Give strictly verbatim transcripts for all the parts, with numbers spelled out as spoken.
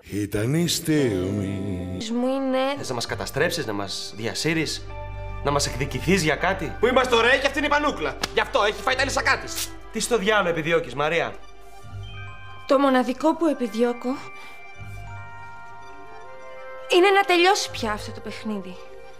Ήταν η στιγμή. Μου είναι... Θες να μας καταστρέψεις, να μας διασύρεις, να μας εκδικηθείς για κάτι? Που είμαστε ωραίοι και αυτή είναι η πανούκλα. Γι' αυτό έχει φάει τα λυσακά της. Τι στο διάλογο επιδιώκεις, Μαρία? Το μοναδικό που επιδιώκω είναι να τελειώσει πια αυτό το παιχνίδι.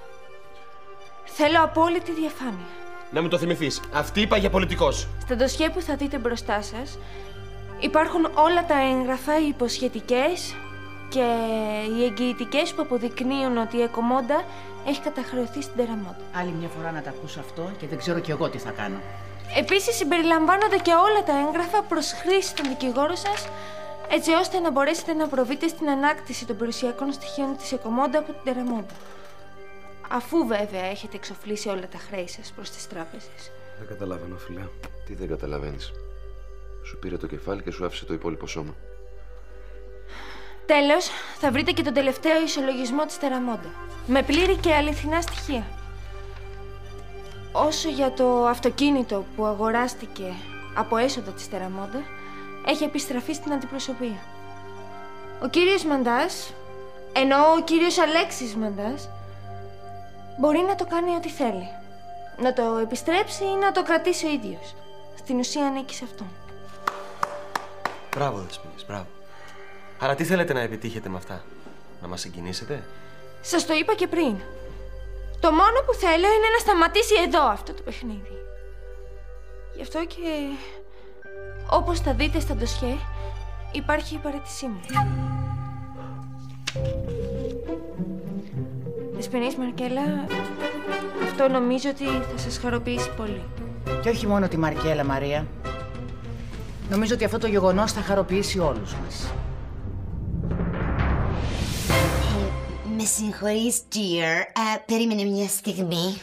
Θέλω απόλυτη διαφάνεια. Να μου το θυμηθείς. Αυτή είπα για πολιτικός. Στα ντοσιέ που θα δείτε μπροστά σας υπάρχουν όλα τα έγγραφα, οι υποσχετικές και οι εγγυητικές που αποδεικνύουν ότι η Εκομόντα έχει καταχρεωθεί στην Τεραμόντα. Άλλη μια φορά να τα ακούσω αυτό και δεν ξέρω κι εγώ τι θα κάνω. Επίσης συμπεριλαμβάνονται και όλα τα έγγραφα προς χρήση των δικηγόρων σας, έτσι ώστε να μπορέσετε να προβείτε στην ανάκτηση των περιουσιακών στοιχείων της Εκομόντα από την Τεραμόντα. Αφού βέβαια έχετε εξοφλήσει όλα τα χρέη σας προς τις τράπεζες. Δεν καταλαβαίνω, φιλέ. Τι δεν καταλαβαίνεις? Σου πήρε το κεφάλι και σου άφησε το υπόλοιπο σώμα. Τέλος, θα βρείτε και τον τελευταίο ισολογισμό της Τεραμόντα, με πλήρη και αληθινά στοιχεία. Όσο για το αυτοκίνητο που αγοράστηκε από έσοδα της Τεραμόντα, έχει επιστραφεί στην αντιπροσωπεία. Ο κύριος Μαντάς, ενώ ο κύριος Αλέξης Μαντάς, μπορεί να το κάνει ό,τι θέλει. Να το επιστρέψει ή να το κρατήσει ο ίδιος. Στην ουσία ανήκει σε αυτόν. Μπράβο, Δεσποινής, μπράβο. Άρα τι θέλετε να επιτύχετε με αυτά? Να μας συγκινήσετε? Σας το είπα και πριν. Το μόνο που θέλω είναι να σταματήσει εδώ αυτό το παιχνίδι. Γι' αυτό και, όπως θα δείτε στα ντοσιέ, υπάρχει η παραίτησή μου. Δεσποινής, Μαρκέλα, αυτό νομίζω ότι θα σας χαροποιήσει πολύ. Και όχι μόνο τη Μαρκέλα, Μαρία. Νομίζω ότι αυτό το γεγονός θα χαροποιήσει όλους μας. Με συγχωρείς, dear. Uh, περίμενε μια στιγμή.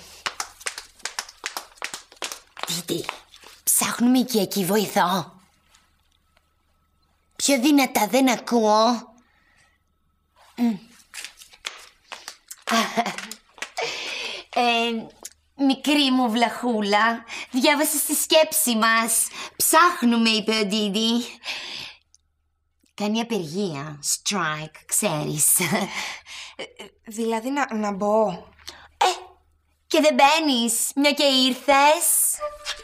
Δείτε, ψάχνουμε και εκεί βοηθό. Πιο δυνατά δεν ακούω. Mm. ε, μικρή μου βλαχούλα, διάβασε στη σκέψη μας. Ψάχνουμε, είπε ο Ντίντι. Κάνει απεργία, strike, ξέρεις. Δηλαδή να, να μπω. Ε, και δεν μπαίνεις, μια και ήρθες.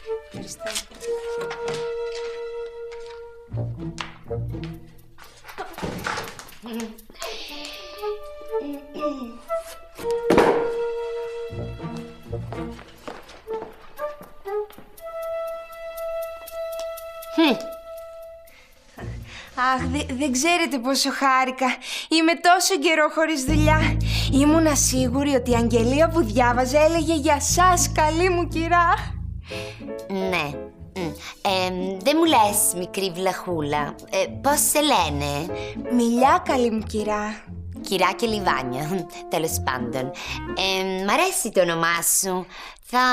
Αχ, δε, δεν ξέρετε πόσο χάρηκα. Είμαι τόσο καιρό χωρίς δουλειά. Ήμουνα σίγουρη ότι η Αγγελία που διάβαζε έλεγε για σας, καλή μου κυρά. Ναι. Ε, δεν μου λες, μικρή βλαχούλα. Ε, πώς σε λένε? Μιλιά, καλή μου κυρά. Κυρά και Λιβάνια, τέλος πάντων. Ε, μ' αρέσει το όνομά σου. Θα...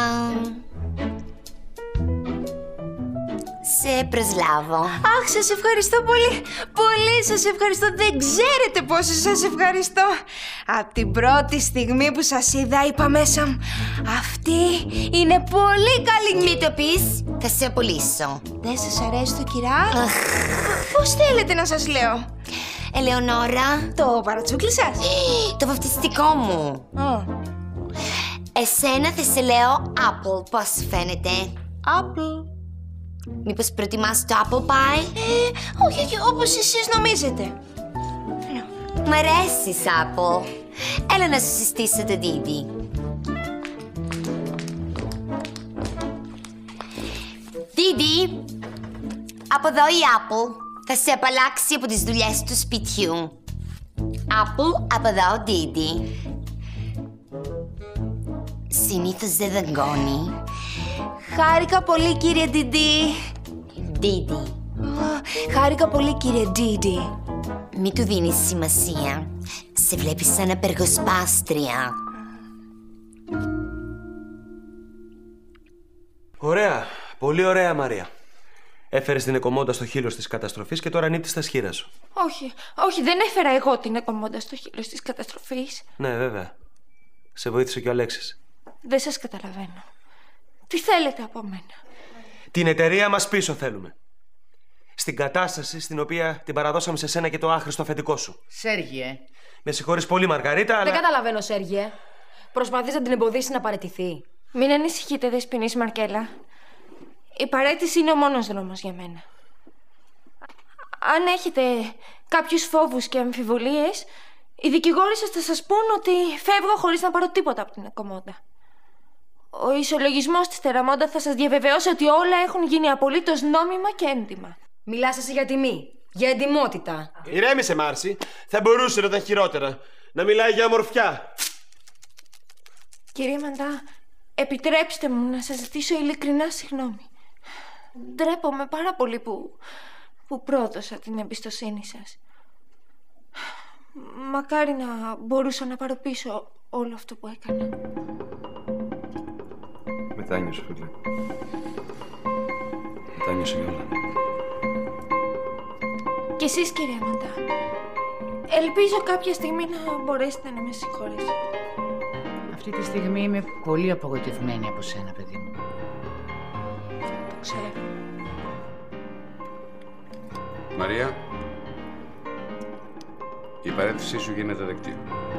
σε προσλάβω. Αχ, σας ευχαριστώ πολύ. Πολύ σας ευχαριστώ. Δεν ξέρετε πόσο σας ευχαριστώ. Από την πρώτη στιγμή που σας είδα είπα μέσα μου, αυτή είναι πολύ καλή. Μη το πεις, θα σε απολύσω. Δεν σας αρέσει το κυρά? Πώς θέλετε να σας λέω? Ελεονόρα. Το παρατσούκλι σας? Το βαφτιστικό μου. Oh. Εσένα θα σε λέω Apple, πώς φαίνεται? Apple. Μήπως προτιμάς το apple pie? Ε, όχι, όχι, όπως εσείς νομίζετε. Μ' αρέσεις, Apple. Έλα να σου συστήσω το Ντίντι. Ντίντι, από εδώ η Apple θα σε απαλλάξει από τις δουλειές του σπιτιού. Apple, από εδώ ο Ντίντι. Συνήθως δεν δαγκώνει. Χάρηκα πολύ, κύριε Ντίντι. Ντίντι. Χάρηκα πολύ, κύριε Ντίντι. Μη του δίνεις σημασία. Σε βλέπεις σαν απεργοσπάστρια. Ωραία. Πολύ ωραία, Μαρία. Έφερες την Εκομόντα στο χείλος της καταστροφής και τώρα ανήπτεις στα σχήρα σου. Όχι, όχι, δεν έφερα εγώ την Εκομόντα στο χείλος της καταστροφής. Ναι, βέβαια. Σε βοήθησε και ο Αλέξης. Δεν σας καταλαβαίνω. Τι θέλετε από μένα? Την εταιρεία μας πίσω θέλουμε. στην κατάσταση στην οποία την παραδώσαμε σε σένα και το άχρηστο αφεντικό σου. Σέργιε. Με συγχωρείς πολύ, Μαργαρίτα, αλλά. Δεν καταλαβαίνω, Σέργιε. Προσπαθείς να την εμποδίσεις να παραιτηθεί. Μην ανησυχείτε, δεσποινής Μαρκέλα. Η παραίτηση είναι ο μόνος δρόμος για μένα. Αν έχετε κάποιους φόβους και αμφιβολίες, οι δικηγόροι σας θα σας πούν ότι φεύγω χωρίς να πάρω τίποτα από την κομμόντα. Ο ισολογισμός της Τεραμόντα θα σας διαβεβαιώσει ότι όλα έχουν γίνει απολύτως νόμιμα και έντιμα. Μιλάς εσύ για τιμή, για εντιμότητα. Ηρέμησε, Μάρση. Θα μπορούσε να ήταν χειρότερα. Να μιλάει για ομορφιά. Κύριε Μαντά, επιτρέψτε μου να σας ζητήσω ειλικρινά συγγνώμη. Ντρέπομαι πάρα πολύ που, που πρόδωσα την εμπιστοσύνη σας. Μακάρι να μπορούσα να πάρω πίσω όλο αυτό που έκανα. Μετάνιωσε, φίλε. Μετάνιωσε για όλα. Και εσείς, κύριε Μαντά. Ελπίζω κάποια στιγμή να μπορέσετε να με συγχωρέσετε. Αυτή τη στιγμή είμαι πολύ απογοητευμένη από σένα, παιδί μου. Το ξέρω. Μαρία, η παρέτησή σου γίνεται δεκτή.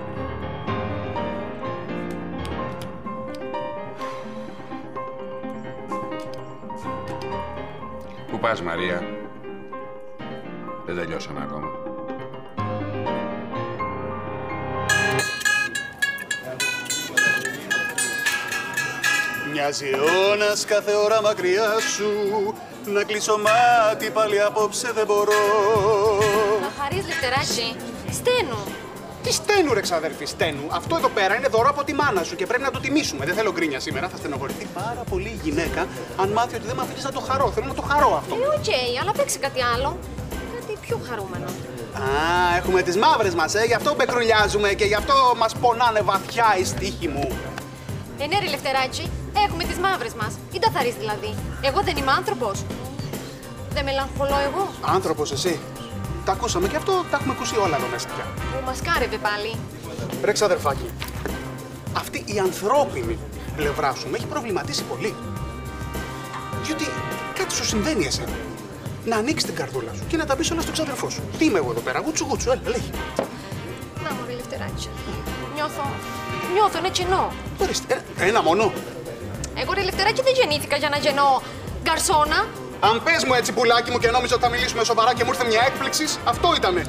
Πού πας, Μαρία? Δεν τελειώσαμε ακόμα. Μοιάζει αιώνας κάθε ώρα μακριά σου. Να κλείσω μάτι πάλι απόψε δεν μπορώ. Να χαρείς, Λευτεράκη. Στένου. Τι στένου, ρε ξαδέρφη, στένου. Αυτό εδώ πέρα είναι δώρο από τη μάνα σου και πρέπει να το τιμήσουμε. Δεν θέλω γκρίνια σήμερα. Θα στενοχωρηθεί πάρα πολύ η γυναίκα αν μάθει ότι δεν με αφήνεις να το χαρώ. Θέλω να το χαρώ αυτό. Ε, οκ, okay, αλλά παίξει κάτι άλλο. Κάτι πιο χαρούμενο. Α, έχουμε τις μαύρες μας, ε. Γι' αυτό μπεκρουλιάζουμε και γι' αυτό μας πονάνε βαθιά οι στίχοι μου. Ε, ναι, ρε Λευτεράκη, έχουμε τις μαύρες μας. Τι τα θαρείς δηλαδή. Εγώ δεν είμαι άνθρωπος. Δεν μελαγχολώ εγώ. Άνθρωπος εσύ. Τα ακούσαμε και αυτό τα έχουμε ακούσει όλα εδώ μέσα πια. Μου μασκάρευε πάλι. Ρε ξαδερφάκι, αυτή η ανθρώπινη πλευρά σου με έχει προβληματίσει πολύ. Διότι κάτι σου συμβαίνει εσένα. Να ανοίξει την καρδούλα σου και να τα πεις όλα στον ξαδερφό σου. Τι είμαι εγώ εδώ πέρα, γούτσου γούτσου, έλα, λέγει. Να μου, ρε Λευτεράκη. Νιώθω. Νιώθω ένα κενό. Ορίστε, ε, ένα μόνο. Εγώ, ρε Λευτεράκη, δεν γεννήθηκα για να γεννώ γκαρσόνα. Αν πες μου έτσι, πουλάκι μου, και νόμιζα ότι θα μιλήσουμε σοβαρά και μου ήρθε μια έκπληξη, αυτό ήτανε.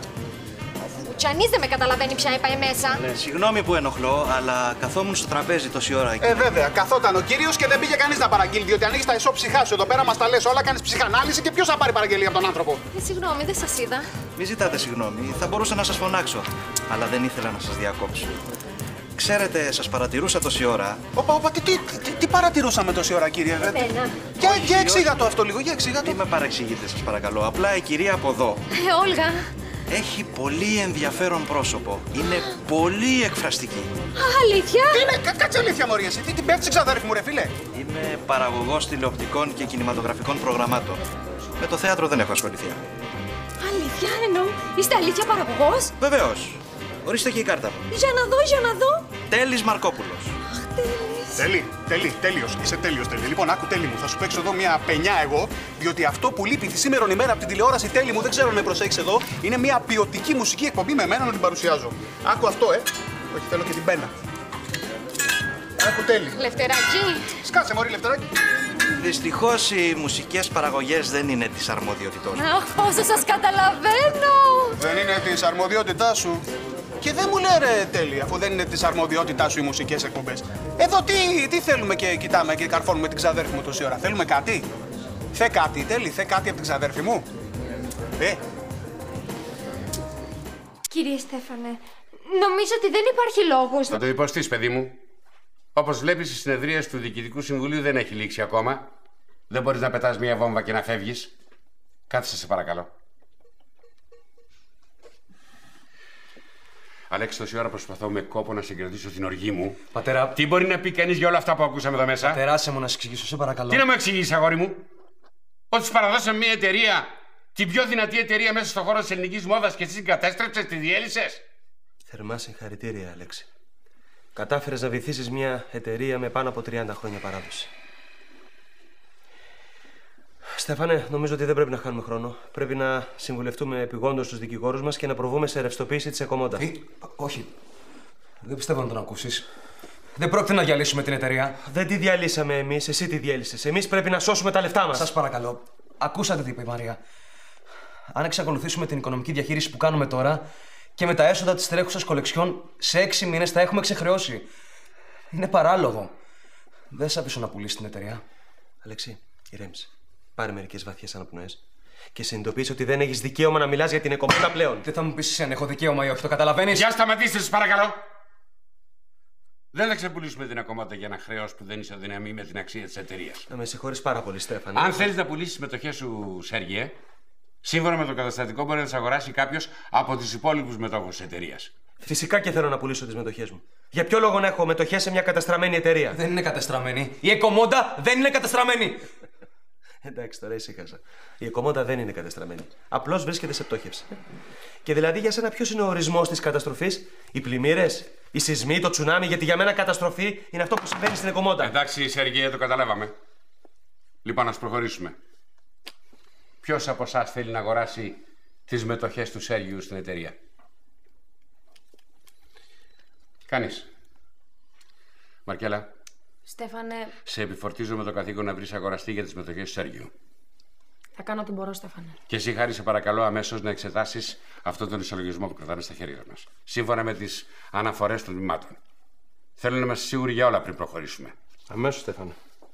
Ο Τσανής δεν με καταλαβαίνει πια, έπαε μέσα. Ναι, συγγνώμη που ενοχλώ, αλλά καθόμουν στο τραπέζι τόση ώρα εκεί. Ε, βέβαια, καθόταν ο κύριος και δεν πήγε κανείς να παραγγείλει. Διότι ανοίγει τα ισόψυχά σου εδώ πέρα, μας τα λες όλα, κάνεις ψυχανάλυση και ποιος θα πάρει παραγγελία από τον άνθρωπο. Ε, συγγνώμη, δεν σας είδα. Μη ζητάτε συγγνώμη, θα μπορούσα να σας φωνάξω. Αλλά δεν ήθελα να σας διακόψω. Ξέρετε, σας παρατηρούσα τόση ώρα. Όπα, όπα, τι, τι, τι, τι παρατηρούσαμε τόση ώρα, κύριε. Εμένα. Για, για εξήγα το αυτό λίγο, για εξήγα το. Μην με παρεξηγείτε, σας παρακαλώ. Απλά η κυρία από εδώ Ε, Όλγα. έχει πολύ ενδιαφέρον πρόσωπο. Είναι πολύ εκφραστική. Αλήθεια. Τι είναι, κα, κάτσε αλήθεια, μωρή, εσύ. Τι την πέφτει, ξαδέρφη μου, ρε φίλε. Είμαι παραγωγός τηλεοπτικών και κινηματογραφικών προγραμμάτων. Με το θέατρο δεν έχω ασχοληθεί. Αλήθεια, εννοώ. Είστε αλήθεια παραγωγός. Βεβαίως. Ορίστε και η κάρτα μου. Για να δω, για να δω. Τέλης Μαρκόπουλος. Τέλει, τέλει, τέλειος. Είσαι τέλειος, τέλει. Λοιπόν, άκου, τέλει μου. Θα σου παίξω εδώ μια πενιά εγώ, διότι αυτό που λείπει τη σήμερον ημέρα από την τηλεόραση, τέλει μου, δεν ξέρω αν με προσέξεις εδώ, είναι μια ποιοτική μουσική εκπομπή με εμένα να την παρουσιάζω. Άκου αυτό, ε. Όχι, θέλω και την πένα. Άκου, τέλει. Λευτεράκη. Σκάσε, μωρή, Λευτεράκη. Δυστυχώς οι μουσικές παραγωγές δεν είναι της αρμοδιότητός μου. Αχ, πόσο σας καταλαβαίνω. Δεν είναι της αρμοδιότητάς σου. Και δεν μου λέει, ρε τέλει, αφού δεν είναι της αρμοδιότητάς σου οι μουσικές εκπομπές. Εδώ τι, τι θέλουμε και κοιτάμε και καρφώνουμε την ξαδέρφη μου τόση ώρα. Θέλουμε κάτι. Θε κάτι, τέλει, θε κάτι από την ξαδέρφη μου. Ε. Κύριε Στέφανε, νομίζω ότι δεν υπάρχει λόγος. Θα το υποστείς, παιδί μου. Όπως βλέπεις, η συνεδρία του Διοικητικού Συμβουλίου δεν έχει λήξει ακόμα. Δεν μπορείς να πετάς μια βόμβα και να φεύγεις. Κάθισε, σε παρακαλώ. Αλέξη, τόση ώρα προσπαθώ με κόπο να συγκρατήσω την οργή μου. Πατέρα. Τι μπορεί να πει κανείς για όλα αυτά που ακούσαμε εδώ μέσα. Περάσε μου να σου εξηγήσω, σε παρακαλώ. Τι να μου εξηγήσεις, αγόρι μου. Ότι σου παραδώσαμε μια εταιρεία, την πιο δυνατή εταιρεία μέσα στον χώρο της ελληνικής μόδας και εσύ την κατέστρεψες, τη διέλυσες. Θερμά συγχαρητήρια, Αλέξη. Κατάφερες να βυθίσεις μια εταιρεία με πάνω από τριάντα χρόνια παράδοση. Στέφανε, νομίζω ότι δεν πρέπει να χάνουμε χρόνο. Πρέπει να συμβουλευτούμε επιγόντως τους δικηγόρους μας και να προβούμε σε ρευστοποίηση της Εκομόντα. Ε, όχι. Δεν πιστεύω να τον ακούσεις. Δεν πρόκειται να διαλύσουμε την εταιρεία. Δεν τη διαλύσαμε εμείς, εσύ τη διέλυσες. Εμείς πρέπει να σώσουμε τα λεφτά μας. Σας παρακαλώ, ακούσατε τι είπε η Μαρία. Αν εξακολουθήσουμε την οικονομική διαχείριση που κάνουμε τώρα και με τα έσοδα της τρέχουσας κολεξιόν, σε έξι μήνες θα έχουμε ξεχρεώσει. Είναι παράλογο. Δεν σ' αφήσω να πουλήσει την εταιρεία. Αλέξη, ηρέμησε. Πάρε μερικές βαθιές αναπνοές και συνειδητοποιείς ότι δεν έχεις δικαίωμα να μιλάς για την Εκομόντα πλέον. Δεν θα μου πεις εσύ αν έχω δικαίωμα ή όχι, το καταλαβαίνεις? Για σταματήστε, σας παρακαλώ. Δεν θα ξεπουλήσουμε την Εκομόντα για ένα χρέος που δεν ισοδυναμεί με την αξία της εταιρείας. Να με συγχωρείς πάρα πολύ, Στέφανε. Αν θέλεις να πουλήσεις τις μετοχές σου, Σέργιε, σύμφωνα με το καταστατικό μπορεί να τις αγοράσει κάποιος από τους υπόλοιπους μετόχους της εταιρείας. Φυσικά και θέλω να πουλήσω τις μετοχές μου. Για ποιο λόγο να έχω μετοχές σε μια καταστραμμένη εταιρεία? Δεν είναι καταστραμμένη. Η Εκομόντα δεν είναι καταστραμμένη. Εντάξει, τώρα ησύχασα. Η Εκομόντα δεν είναι καταστραμμένη. Απλώς βρίσκεται σε πτώχευση. Και δηλαδή για σένα ποιος είναι ο ορισμός της καταστροφής? Οι πλημμύρες, οι σεισμοί, το τσουνάμι? Γιατί για μένα καταστροφή είναι αυτό που συμβαίνει στην Εκομόντα. Εντάξει, Σεργία, το καταλάβαμε. Λοιπόν, ας προχωρήσουμε. Ποιος από εσάς θέλει να αγοράσει τις μετοχές του Σέργιου στην εταιρεία? Κανείς. Μαρκέλα. Στέφανε, Σε επιφορτίζω με το καθήκον να βρεις αγοραστή για τις μετοχές του Σέργιου. θα κάνω ό,τι μπορώ, Στέφανε. Και εσύ, Χάρη, σε παρακαλώ αμέσως να εξετάσεις αυτόν τον ισολογισμό που κρατάμε στα χέρια μας. Σύμφωνα με τις αναφορές των τμήματων. Θέλω να είμαστε σίγουροι για όλα πριν προχωρήσουμε. Αμέσως, Στέφανε.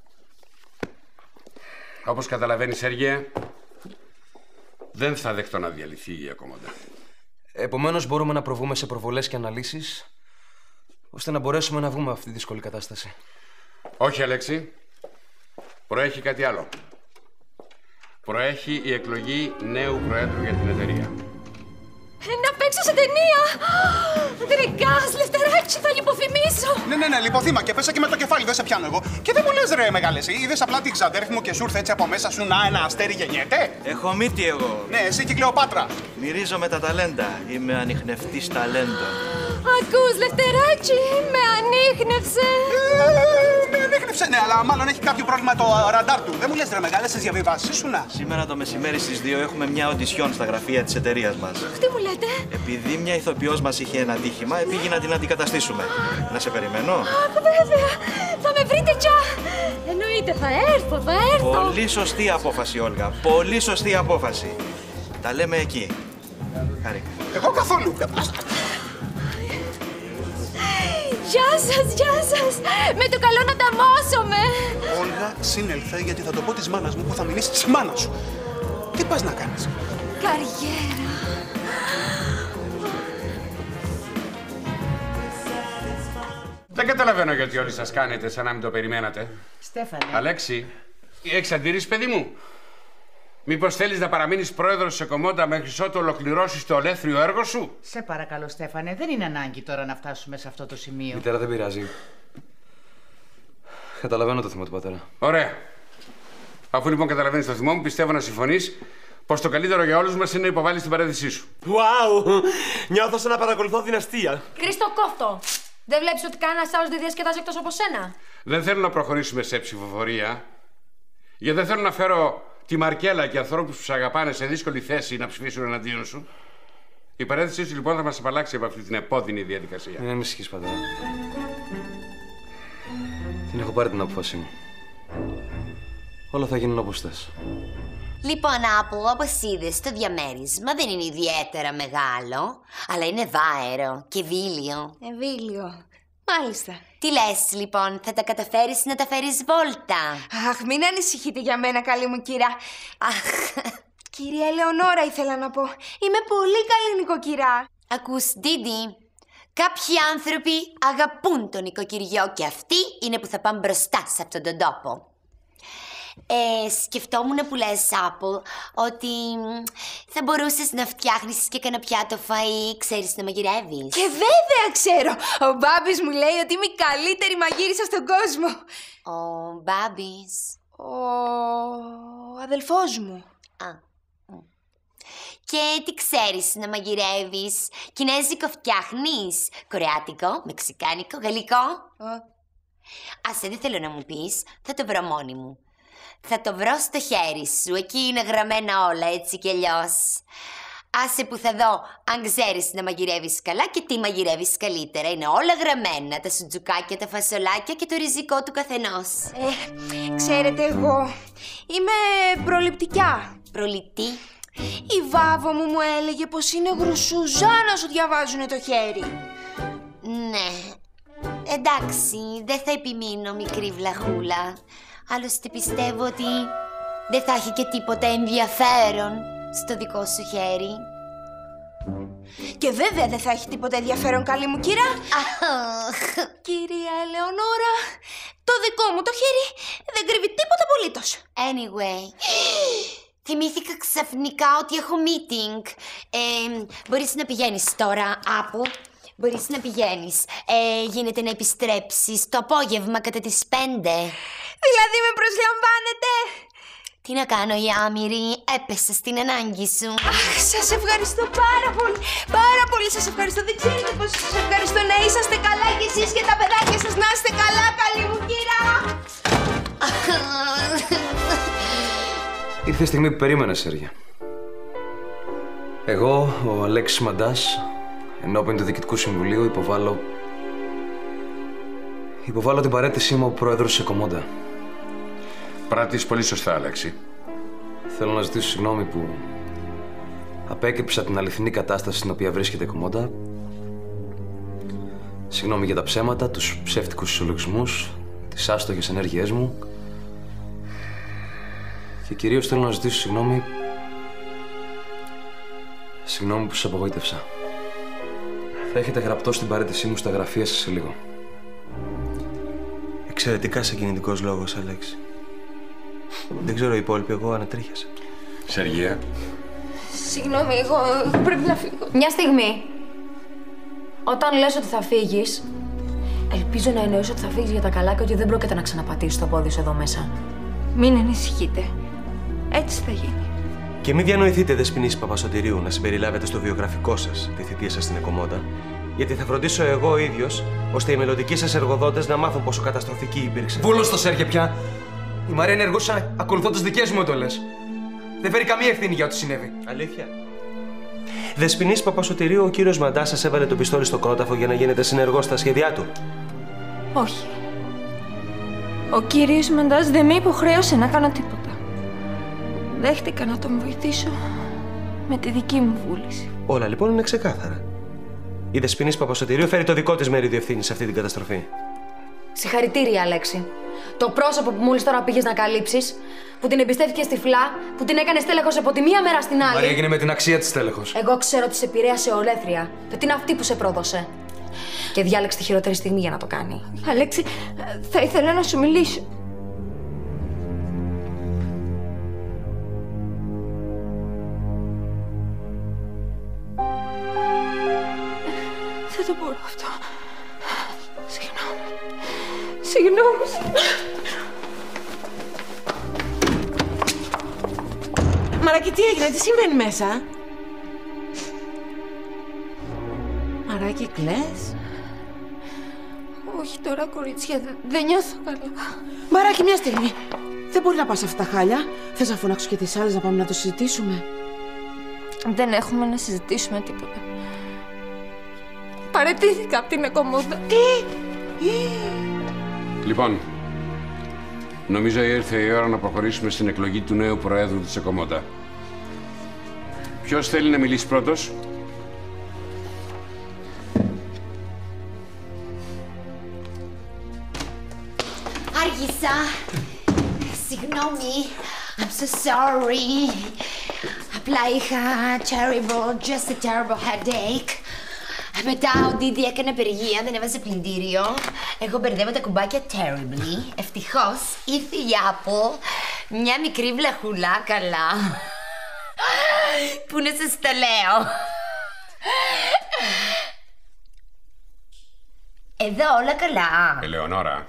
Όπως καταλαβαίνεις, Σέργιε, δεν θα δεχτώ να διαλυθεί η Εκομόντα. Επομένως, μπορούμε να προβούμε σε προβολές και αναλύσεις, ώστε να μπορέσουμε να βγούμε από αυτή τη δύσκολη κατάσταση. Όχι, Αλέξη. Προέχει κάτι άλλο. Προέχει η εκλογή νέου προέδρου για την εταιρεία. Να παίξω σε ταινία! Γκριγκάς, Λευτεράκη, θα λιποθυμίσω! Ναι, ναι, ναι, λιποθύμα και πέσα και με το κεφάλι, δεν σε πιάνω εγώ. Και δεν μου λες ρε μεγάλε, εσύ είδες απλά την ξαδέρφη μου και σου ήρθε έτσι από μέσα σου να ένα αστέρι γεννιέται? Έχω μύτη εγώ. Ναι, εσύ και η Κλεοπάτρα. Μυρίζω με τα ταλέντα. Είμαι ανιχνευτής ταλέντων. Ακούς, Λευτεράκη, με ανίχνευσε! Με ανίχνευσε, ναι, αλλά μάλλον έχει κάποιο πρόβλημα το ραντάρ του. Δεν μου λες ρε μεγάλε, στις διαβιβάσεις σου να. Σήμερα το μεσημέρι στις δύο έχουμε μια οντισιόν στα γραφεία της εταιρείας μας. Τι μου λέτε? Επειδή μια ηθοποιός μας είχε ένα ατύχημα, επήγε να την αντικαταστήσουμε. Να σε περιμένω? Αχ, βέβαια! Θα με βρείτε πια! Εννοείται, θα έρθω, θα έρθω! Πολύ σωστή απόφαση, Όλγα. Πολύ σωστή απόφαση. Τα λέμε εκεί. Χάρηκα. Εγώ καθόλου. Γεια σας, γεια σας! Με το καλό να ταμώσομαι! Όλγα, σύνελθε γιατί θα το πω της μάνας μου που θα μιλήσει της μάνας σου. Τι πας να κάνεις? Καριέρα! Δεν καταλαβαίνω γιατί όλοι σας κάνετε σαν να μην το περιμένατε. Στέφανε. Αλέξη, έχεις αντιρρήσει, παιδί μου? Μήπως θέλεις να παραμείνεις πρόεδρος της Εκομόντα μέχρι ότου ολοκληρώσεις το ολέθριο έργο σου? Σε παρακαλώ, Στέφανε, δεν είναι ανάγκη τώρα να φτάσουμε σε αυτό το σημείο. Μητέρα, δεν πειράζει. Καταλαβαίνω το θυμό του πατέρα. Ωραία. Αφού λοιπόν καταλαβαίνεις το θυμό μου, πιστεύω να συμφωνείς πως το καλύτερο για όλους μας είναι να υποβάλεις την παρέδεισή σου. Wow! Νιώθω σαν να παρακολουθώ δυναστεία. Χρήστο, κόφτο! Δεν βλέπεις ότι κανένας άλλος δεν διασκεδάζει εκτός από σένα? Δεν θέλω να προχωρήσουμε σε ψηφοφορία, γιατί δεν θέλω να φέρω τη Μαρκέλα και ανθρώπους που σε αγαπάνε σε δύσκολη θέση να ψηφίσουν εναντίον σου. Η παρέθεσή σου λοιπόν θα μας απαλλάξει από αυτή την επώδυνη διαδικασία. Μην ανησυχείς, πατέρα. Την έχω πάρει την απόφαση μου. Όλα θα γίνουν όπως θες. Λοιπόν, Apple, όπως είδες, το διαμέρισμα δεν είναι ιδιαίτερα μεγάλο, αλλά είναι βάερο και βίλιο. Ευήλιο. Μάλιστα. Τι λες, λοιπόν, θα τα καταφέρεις να τα φέρεις βόλτα? Αχ, μην ανησυχείτε για μένα, καλή μου κυρά. Αχ, Κυρία Ελεονόρα ήθελα να πω. Είμαι πολύ καλή νοικοκυρά. ακούς, Ντίντι, κάποιοι άνθρωποι αγαπούν τον νοικοκυριό και αυτοί είναι που θα πάνε μπροστά σε αυτόν τον τόπο. Ε, σκεφτόμουν που λες, Apple, ότι θα μπορούσες να φτιάχνεις και κανένα πιάτο φαΐ, ξέρεις να μαγειρεύεις. Και βέβαια ξέρω! Ο Μπάμπης μου λέει ότι είμαι η καλύτερη μαγείρισα στον κόσμο. Ο Μπάμπης. Ο αδελφός μου. Α. Και τι ξέρεις να μαγειρεύεις? Κινέζικο φτιάχνεις? Κορεάτικο, μεξικάνικο, γαλλικό? Α. Άσε, δεν θέλω να μου πεις, θα το βρω μόνη μου. Θα το βρω στο χέρι σου. Εκεί είναι γραμμένα όλα, έτσι κι αλλιώς. Άσε που θα δω αν ξέρεις να μαγειρεύεις καλά και τι μαγειρεύεις καλύτερα. Είναι όλα γραμμένα. Τα σουτζουκάκια, τα φασολάκια και το ριζικό του καθενός. Ε, ξέρετε, εγώ είμαι προληπτικιά. Προληπτή. Η Βάβο μου μου έλεγε πως είναι γρουσουζά να σου διαβάζουνε το χέρι. Ναι. Εντάξει, δεν θα επιμείνω, μικρή βλαχούλα. Άλλωστε πιστεύω ότι δεν θα έχει και τίποτα ενδιαφέρον στο δικό σου χέρι. Και βέβαια δεν θα έχει τίποτα ενδιαφέρον, καλή μου κύρα. Κυρία Ελεονόρα, το δικό μου το χέρι δεν κρύβει τίποτα απολύτως. Anyway, θυμήθηκα ξαφνικά ότι έχω meeting. Ε, μπορείς να πηγαίνεις τώρα, Apple. Μπορείς να πηγαίνεις. Ε, γίνεται να επιστρέψεις το απόγευμα κατά τις πέντε. Δηλαδή με προσλαμβάνετε. Τι να κάνω, η Άμυρη, έπεσα στην ανάγκη σου. Αχ, σας ευχαριστώ πάρα πολύ. Πάρα πολύ σας ευχαριστώ. Δεν ξέρετε πώς σας ευχαριστώ. Να είσαστε καλά κι εσείς και τα παιδάκια σας να είστε καλά, καλή μου κύρα. Ήρθε η στιγμή που περίμενα, Σέρια. Εγώ, ο Αλέξης Μαντάς, ενώπιον του Διοικητικού Συμβουλίου, υποβάλλω... υποβάλλω την παραίτησή μου από πρόεδρος της Εκομόντα. Πράττεις πολύ σωστά, Αλέξη. Θέλω να ζητήσω συγγνώμη που απέκρυψα την αληθινή κατάσταση στην οποία βρίσκεται η Εκομόντα. Συγγνώμη για τα ψέματα, τους ψεύτικους συλλογισμούς, τις άστοχες ενέργειές μου. Και κυρίως θέλω να ζητήσω συγγνώμη... Συγγνώμη που σας απογοήτευσα. Θα έχετε γραπτό στην παραίτησή μου στα γραφεία σας σε λίγο. Εξαιρετικά συγκινητικός λόγος, Αλέξη. Δεν ξέρω οι υπόλοιποι, εγώ ανατρίχιασα. Σεργία. Συγγνώμη, εγώ, εγώ πρέπει να φύγω. Μια στιγμή. Όταν λες ότι θα φύγεις, ελπίζω να εννοείς ότι θα φύγεις για τα καλά και ότι δεν πρόκειται να ξαναπατήσεις το πόδι σου εδώ μέσα. Μην ανησυχείτε. Έτσι θα γίνει. Και μην διανοηθείτε, Δεσποινής Παπασωτηρίου, να συμπεριλάβετε στο βιογραφικό σας τη θητεία σας στην Εκομόντα, γιατί θα φροντίσω εγώ ο ίδιος, ώστε οι μελλοντικοί σας εργοδότες να μάθουν πόσο καταστροφική υπήρξε. Βούλος το Σέρια πια. Η Μαρία ενεργούσε ακολουθώντας δικές μου εντολές. Δεν φέρει καμία ευθύνη για ό,τι συνέβη. Αλήθεια. Δεσποινής Παπασωτηρίου, ο κύριος Μαντάς σας έβαλε το πιστόλι στο κρόταφο για να γίνετε συνεργός στα σχέδιά του. Όχι. Ο κύριος Μαντάς δεν με υποχρέωσε να κάνω τίποτα. Δέχτηκα να τον βοηθήσω με τη δική μου βούληση. Όλα λοιπόν είναι ξεκάθαρα. Η Δεσποινής Παπασωτηρίου φέρει το δικό της μερίδιο ευθύνη σε αυτή την καταστροφή. Συγχαρητήρια, Αλέξη. Το πρόσωπο που μόλις τώρα πήγες να καλύψεις, που την εμπιστεύτηκες τυφλά, που την έκανες τέλεχος από τη μία μέρα στην άλλη. Μαρία έγινε με την αξία της τέλεχος. Εγώ ξέρω ότι σε επηρέασε ολέθρια. Και ότι είναι αυτή που σε πρόδωσε. Και διάλεξε τη χειρότερη στιγμή για να το κάνει. Αλέξη, θα ήθελα να σου μιλήσω. Δεν το μπορώ αυτό. Συγγνώμη. Συγγνώμη. Μαράκι, τι έγινε, τι συμβαίνει μέσα? Μαράκι, κλαις? Όχι τώρα, κορίτσια, δε, δεν νιώθω καλά. Μαράκι, μια στιγμή. Δεν μπορεί να πας σε αυτά τα χάλια. Θες να φωνάξω και τις άλλες να πάμε να το συζητήσουμε? Δεν έχουμε να συζητήσουμε τίποτα. Παραιτήθηκα από την Εκομόντα. Τι? Λοιπόν, νομίζω ήρθε η ώρα να προχωρήσουμε στην εκλογή του νέου Προέδρου της Εκομόντα. Ποιος θέλει να μιλήσει πρώτος? Άργησα. Συγγνώμη. I'm so sorry. Απλά είχα terrible, just a terrible headache. Μετά ο Ντίδι έκανε απεργία, δεν έβαζε πλυντήριο. Εγώ μπερδεύω τα κουμπάκια terribly. Ευτυχώς ήρθε η Apple, μια μικρή βλαχουλά, καλά. Πού να σας τα λέω. Εδώ όλα καλά. Ελεονόρα.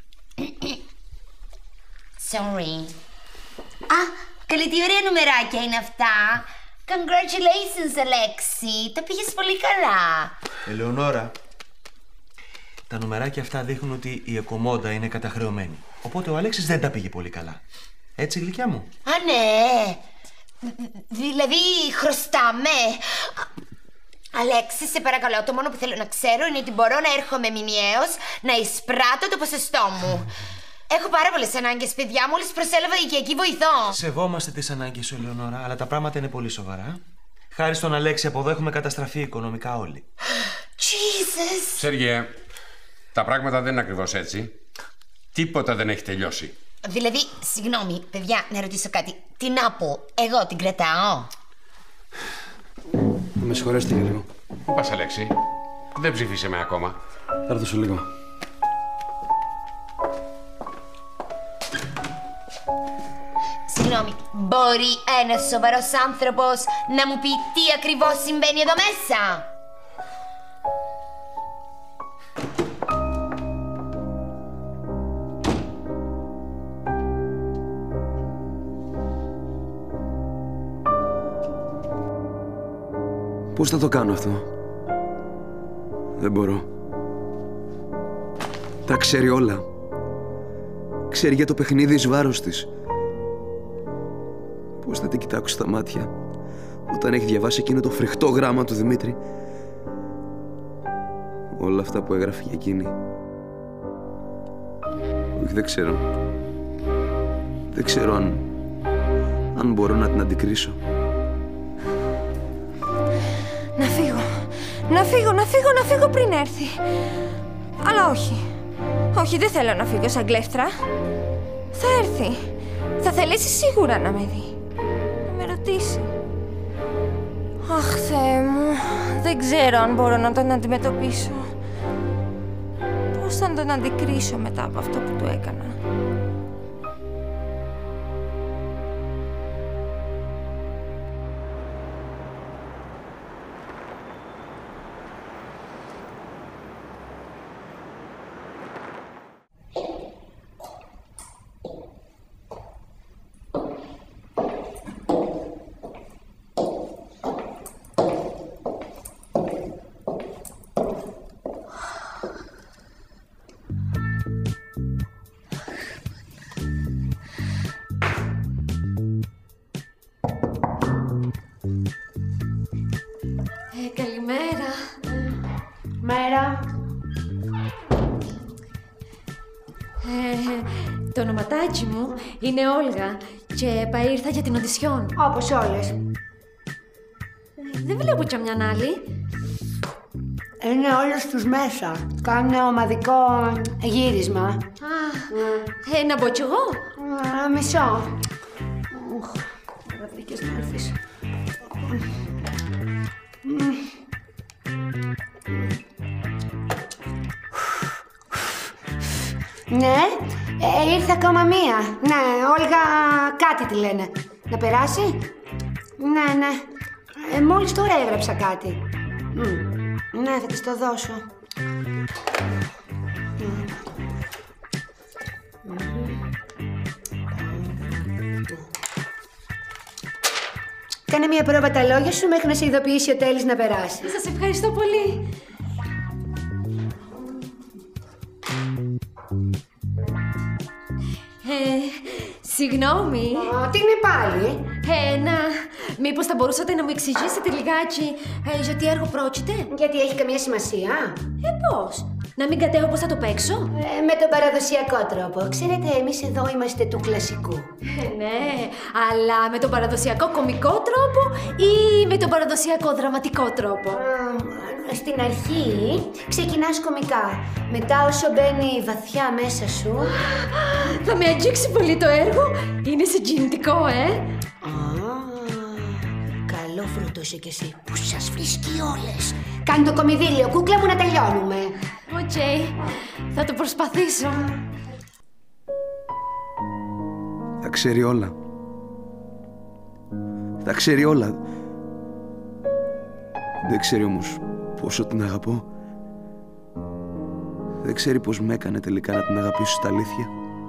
Sorry. Α, καλή, τι ωραία νουμεράκια είναι αυτά. Congratulations, Αλέξη. Τα πήγες πολύ καλά. Ελεονόρα, τα νουμεράκια αυτά δείχνουν ότι η Εκομόντα είναι καταχρεωμένη. Οπότε ο Αλέξης δεν τα πήγε πολύ καλά. Έτσι, γλυκιά μου? Α, ναι. Δηλαδή, χρωστάμε. Αλέξη, σε παρακαλώ, το μόνο που θέλω να ξέρω είναι ότι μπορώ να έρχομαι μηνιαίως να εισπράττω το ποσοστό μου. Έχω πάρα πολλές ανάγκες, παιδιά. Μόλις προσέλαβα οικιακή βοηθό. Σεβόμαστε τις ανάγκες σου, Ελεονόρα, αλλά τα πράγματα είναι πολύ σοβαρά. Χάρη στον Αλέξη, από εδώ έχουμε καταστραφεί οικονομικά όλοι. Jesus! Σέργεε, τα πράγματα δεν είναι ακριβώς έτσι. Τίποτα δεν έχει τελειώσει. Δηλαδή, συγγνώμη, παιδιά, να ρωτήσω κάτι. Τι να πω, εγώ την κρατάω? Να με συγχωρέσετε για λίγο. Πού πας, Αλέξη? Δεν ψηφίσαμε ακόμα. Θα έρθω σε λίγο. Συγγνώμη, μπορεί ένας σοβαρός άνθρωπος να μου πει τι ακριβώς συμβαίνει εδώ μέσα? Πώς θα το κάνω αυτό? Δεν μπορώ. Τα ξέρει όλα. Ξέρει για το παιχνίδι εις βάρος της. Πώς θα την κοιτάξω στα μάτια όταν έχει διαβάσει εκείνο το φρικτό γράμμα του Δημήτρη? Όλα αυτά που έγραφε για εκείνη. Όχι, δεν ξέρω. Δεν ξέρω αν... αν μπορώ να την αντικρίσω. Να φύγω. Να φύγω, να φύγω, να φύγω πριν έρθει. Αλλά όχι. Όχι, δεν θέλω να φύγω σαν κλέφτρα. Θα έρθει. Θα θελήσει σίγουρα να με δει. Να με ρωτήσει. Αχ, Θεέ μου. Δεν ξέρω αν μπορώ να τον αντιμετωπίσω. Πώς θα τον αντικρίσω μετά από αυτό που του έκανα. Καλημέρα. Μέρα. Ε, το ονοματάκι μου είναι Όλγα και ήρθα για την οντισιόν. Όπως όλες. Ε, δεν βλέπω κι μια άλλη. Είναι όλες τους μέσα. Κάνουν ομαδικό γύρισμα. Α, mm. ε, να μπω κι εγώ. Mm, μισό. Δεν βρήκες να έρθεις. Ναι, ε, ήρθε ακόμα μία. Ναι, Όλγα κάτι τη λένε. Να περάσει? Ναι, ναι. Ε, μόλις τώρα έγραψα κάτι. Mm. Ναι, θα της το δώσω. Κάνε μία πρόβα τα λόγια σου μέχρι να σε ειδοποιήσει ο Τέλης να περάσει. Σας ευχαριστώ πολύ. Ε, συγγνώμη. Α, τι είναι πάλι? Ε, να, μήπως θα μπορούσατε να μου εξηγήσετε λιγάκι ε, για τι έργο πρόκειται? Γιατί έχει καμία σημασία? Ε, πώς? Να μην κατέβω πώς θα το παίξω? Ε, με τον παραδοσιακό τρόπο. Ξέρετε, εμείς εδώ είμαστε του κλασικού. Ε, ναι, αλλά με τον παραδοσιακό κωμικό τρόπο ή με τον παραδοσιακό δραματικό τρόπο? Α, στην αρχή ξεκινάς κωμικά. Μετά όσο μπαίνει βαθιά μέσα σου... Θα με αγγίξει πολύ το έργο. Είναι συγκινητικό, ε! Α, καλό φρούτο είσαι κι εσύ που σας βρίσκει όλες. Κάνει το κομιδίλιο, κούκλα μου, να τελειώνουμε. Οκ, okay. Θα το προσπαθήσω. Τα ξέρει όλα. Τα ξέρει όλα. Δεν ξέρει όμως πόσο την αγαπώ. Δεν ξέρει πως με έκανε τελικά να την αγαπήσω στα αλήθεια.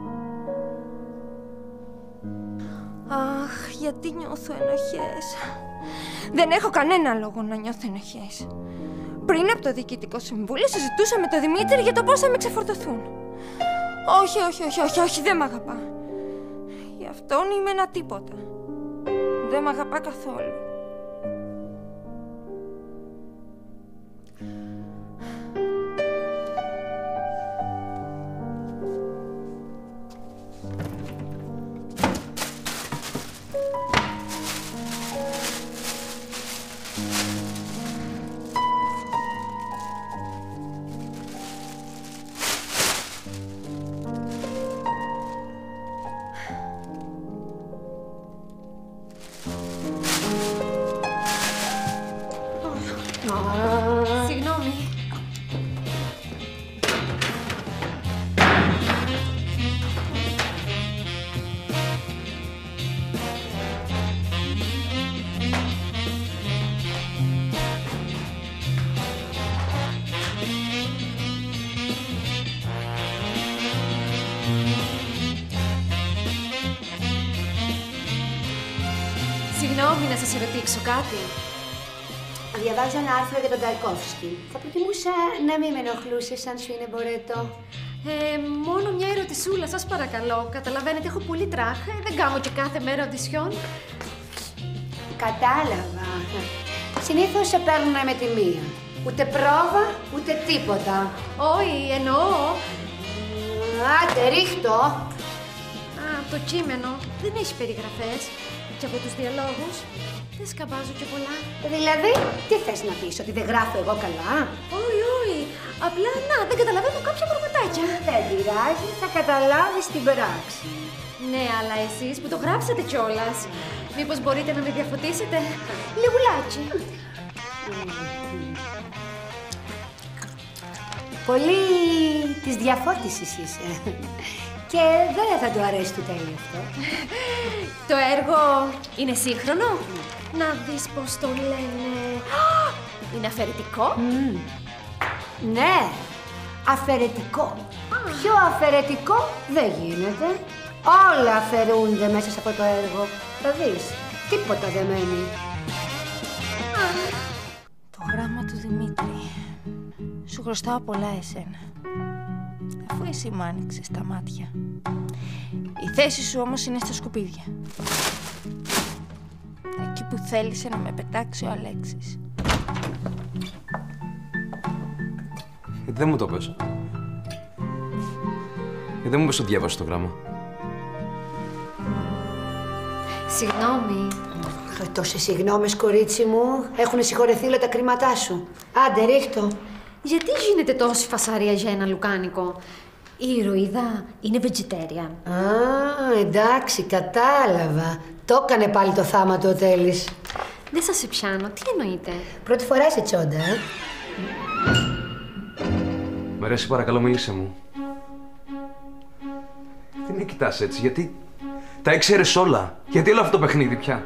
Αχ, γιατί νιώθω ενοχές. Δεν έχω κανένα λόγο να νιώθω ενοχές. Πριν από το Διοικητικό Συμβούλιο συζητούσα με τον Δημήτρη για το πώς θα με ξεφορτωθούν. Όχι, όχι, όχι, όχι, όχι, δεν μ' αγαπά. Γι' αυτόν είμαι ένα τίποτα. Δεν μ' αγαπά καθόλου. Συγγνώμη. Συγγνώμη, να σας ερωτήσω κάτι. Διαβάζω ένα άρθρο για τον Ταρκόφσκι. Θα προτιμούσα να μην με ενοχλούσες αν σου είναι μπορέτο. Ε, μόνο μια ερωτησούλα, σας παρακαλώ. Καταλαβαίνετε, έχω πολύ τράχ. Ε, δεν κάνω και κάθε μέρα οντισιόν. Κατάλαβα. Συνήθως σε παίρνουν με τη μία. Ούτε πρόβα, ούτε τίποτα. Όχι, εννοώ. Άντε, ρίχτω. Α, το κείμενο δεν έχει περιγραφές. Και από τους διαλόγους δεν σκαμπάζω και πολλά. Δηλαδή, τι θες να πεις, ότι δεν γράφω εγώ καλά? Όχι, όχι. Απλά, να, δεν καταλαβαίνω κάποια πραγματάκια. Δεν πειράζει, θα καταλάβεις την πράξη. Ναι, αλλά εσείς που το γράψατε κιόλας. Μήπως μπορείτε να με διαφωτίσετε? Λιγουλάκι. Πολύ της διαφώτισης είσαι. Και δεν θα του αρέσει του τέλει αυτό. Το έργο είναι σύγχρονο. Να δεις πώς το λένε. Είναι αφαιρετικό. Mm. Ναι, αφαιρετικό. Ah. Πιο αφαιρετικό δεν γίνεται. Όλα αφαιρούνται μέσα σε αυτό το έργο. Θα δεις, τίποτα δεν μένει. Ah. Το γράμμα του Δημήτρη. Σου χρωστάω πολλά εσένα. Αφού εσύ μ' άνοιξες τα μάτια. Η θέση σου όμως είναι στα σκουπίδια. Εκεί που θέλησε να με πετάξει ο Αλέξης. Γιατί δεν μου το πες? Γιατί δεν μου πες ότι διάβασες το γράμμα? Συγγνώμη. Τόσες συγγνώμες, κορίτσι μου. Έχουν συγχωρεθεί όλα τα κρίματά σου. Άντε, ρίχτω. Γιατί γίνεται τόση φασαρία για ένα λουκάνικο? Η ηρωίδα είναι vegetarian. Α, εντάξει, κατάλαβα. Το έκανε πάλι το θάματο ο Τέλης. Δεν σας πιάνω. Τι εννοείτε? Πρώτη φορά σε τσόντα, ε? Μ' αρέσει, παρακαλώ, μίλησε μου. Τι με κοιτάς έτσι, γιατί τα ήξερες όλα. Γιατί όλο αυτό το παιχνίδι πια?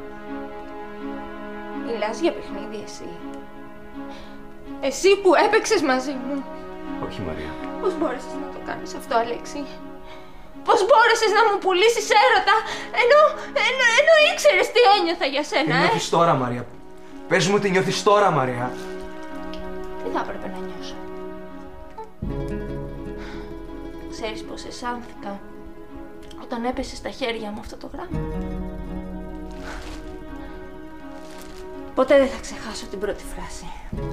Μιλάς για παιχνίδι εσύ. Εσύ που έπαιξες μαζί μου. Όχι, Μαρία. Πώς μπόρεσες να το κάνεις αυτό, Αλέξη? Πώς μπόρεσες να μου πουλήσεις έρωτα, ενώ, ενώ, ενώ ήξερες τι ένιωθα για σένα, Τι ε? νιώθεις τώρα, Μαρία? Πες μου τι νιώθεις τώρα, Μαρία. Τι θα έπρεπε να νιώσω? Ξέρεις πως αισθάνθηκα όταν έπεσε στα χέρια μου αυτό το γράμμα? Ποτέ δεν θα ξεχάσω την πρώτη φράση.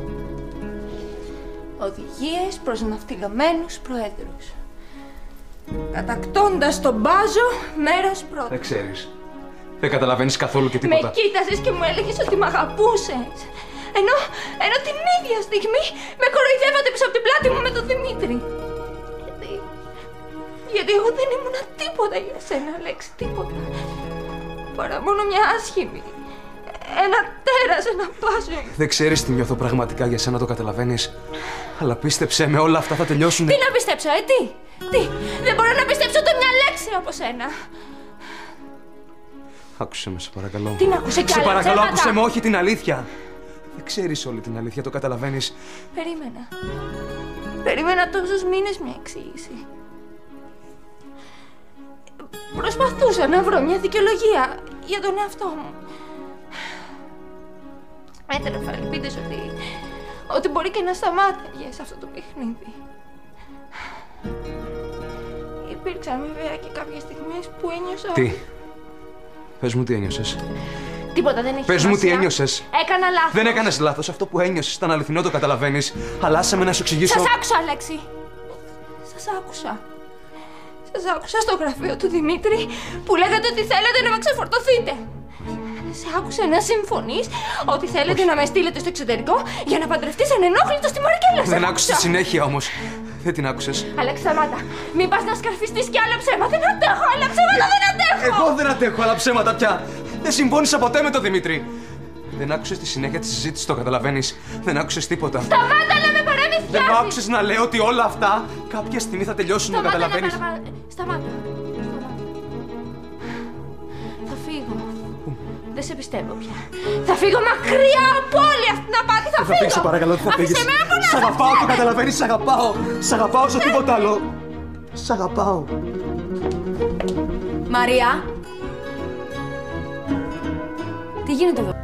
Οδηγίες προς ναυτιλωμένους προέδρους. Κατακτώντας τον Μπάζο μέρος πρώτο. Δεν ξέρεις. Δεν καταλαβαίνεις καθόλου και τίποτα. Με κοίταζες και μου έλεγες ότι μ' αγαπούσες. Ενώ, ενώ την ίδια στιγμή με κοροϊδεύατε πίσω από την πλάτη μου με τον Δημήτρη. Γιατί, γιατί εγώ δεν ήμουν τίποτα για σένα, Αλέξη, τίποτα. Παρά μόνο μια άσχημη. Ένα τέρας, ένα πάζο. Δεν ξέρεις τι νιώθω πραγματικά για σένα, το καταλαβαίνεις. Αλλά πίστεψέ με, όλα αυτά θα τελειώσουν. Τι να πιστέψω, ε, τι, τι. Δεν μπορώ να πιστέψω ούτε μια λέξη από σένα. Άκουσε με, σε παρακαλώ. Τι να ακούσε κι άλλα Σε παρακαλώ, ψέματα. άκουσε με, όχι την αλήθεια. Δεν ξέρεις όλη την αλήθεια, το καταλαβαίνεις. Περίμενα. Περίμενα τόσους μήνες μια εξήγηση. Προσπαθούσα να βρω μια δικαιολογία για τον εαυτό μου. Έτρεφα ελπίδες ότι, ότι μπορεί και να σταμάταγε σε αυτό το παιχνίδι. Υπήρξαν βέβαια και κάποιες στιγμές που ένιωσα... Τι, Πες μου τι ένιωσες. Τίποτα δεν έχει Πες σημασία. μου τι ένιωσες. Έκανα λάθος. Δεν έκανες λάθος. Αυτό που ένιωσες ήταν αληθινό, το καταλαβαίνεις. Αλλά άσε με να σου εξηγήσω. Σας άκουσα, Αλέξη. Σας άκουσα. Σας άκουσα στο γραφείο του Δημήτρη που λέγατε ότι θέλετε να με ξεφορτωθείτε. Σε άκουσα να συμφωνείς ότι θέλετε Όχι. να με στείλετε στο εξωτερικό για να παντρευτείς ανενόχλητο στη Μαρκέλα. Δεν άκουσες τη συνέχεια όμως. Δεν την άκουσες. Αλέξη, σταμάτα. Μην πας να σκαρφιστείς κι άλλα ψέματα. Δεν αντέχω, άλλα ψέματα δεν αντέχω. Εγώ δεν αντέχω άλλα ψέματα πια. Δεν συμφώνησα ποτέ με τον Δημήτρη. Δεν άκουσες τη συνέχεια της συζήτησης, το καταλαβαίνεις. Δεν άκουσες τίποτα. Σταμάτα να με παρεμβιάσεις. Δεν μ' άκουσες να λέω ότι όλα αυτά κάποια στιγμή θα τελειώσουν, το καταλαβαίνεις. Σταμάτα. Σταμάτα. Θα φύγω. Δεν σε πιστεύω πια. Θα φύγω μακριά από όλη αυτή την απάτη. Θα Θα φύγω. φύγεις, σε παρακαλώ, δεν θα φύγεις. Άφησε με να πονάς. Σ' αγαπάω, το καταλαβαίνεις, σ' αγαπάω. Σ' αγαπάω σε τίποτα άλλο. Σ' αγαπάω. Μαρία! Τι γίνεται εδώ?